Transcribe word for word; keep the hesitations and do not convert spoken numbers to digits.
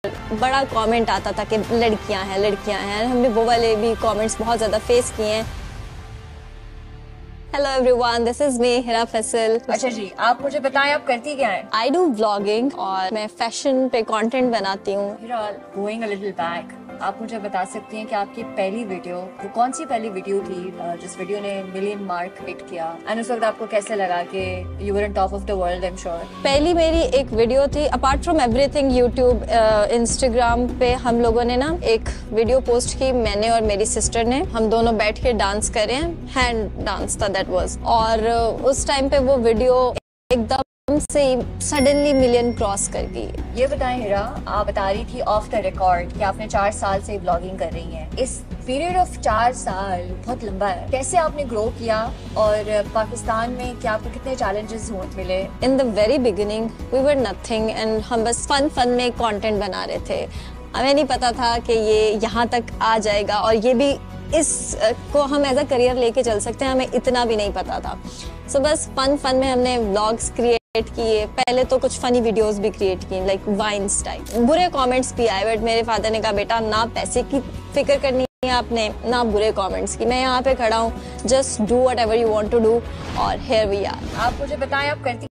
बड़ा कमेंट आता था कि लड़कियां हैं लड़कियां हैं। हमने वो वाले भी कमेंट्स बहुत ज़्यादा फेस किए हैं। Hello everyone, this is me Hira Faisal. अच्छा जी, आप मुझे बताएं आप करती क्या हैं? आई डू व्लॉगिंग और मैं फैशन पे कंटेंट बनाती हूँ। Hira, going a little back, आप मुझे बता सकती हैं कि आपकी पहली वीडियो वो कौन सी पहली वीडियो थी जिस वीडियो ने मिलियन मार्क हिट किया, एंड उस वक्त आपको कैसे लगा कि you were on top of the world? I am sure पहली मेरी एक वीडियो थी, apart from everything YouTube, Instagram पे हम लोगों ने ना एक वीडियो पोस्ट की, मैंने और मेरी सिस्टर ने। हम दोनों बैठ के डांस कर रहे हैं, हैंड डांस था दैट वाज। और uh, उस टाइम पे वो वीडियो एकदम से सडनली मिलियन क्रॉस कर गई। ये बताएं हिरा, आप बता रही थी ऑफ द रिकॉर्ड कि आपने चार साल से ब्लॉगिंग कर रही हैं। इस पीरियड ऑफ चार साल बहुत लंबा है, कैसे आपने ग्रो किया और पाकिस्तान में क्या आपको कितने चैलेंजेस मिले? In the very beginning we were nothing and हम बस फन फन में कंटेंट बना रहे थे। हमें नहीं पता था कि ये यहाँ तक आ जाएगा और ये भी इस को हम एज अ करियर लेके चल सकते हैं, हमें इतना भी नहीं पता था। सो so, बस फन फन में हमने व्लॉग्स क्रिएट किए। पहले तो कुछ फनी वीडियोस भी क्रिएट किए, लाइक वाइन्स टाइप। बुरे कमेंट्स भी आए, बट मेरे फादर ने कहा बेटा ना पैसे की फिक्र करनी है आपने, ना बुरे कमेंट्स की। मैं यहाँ पे खड़ा हूँ, just do whatever you want to do और हियर वी आर। आप मुझे बताएं आप करती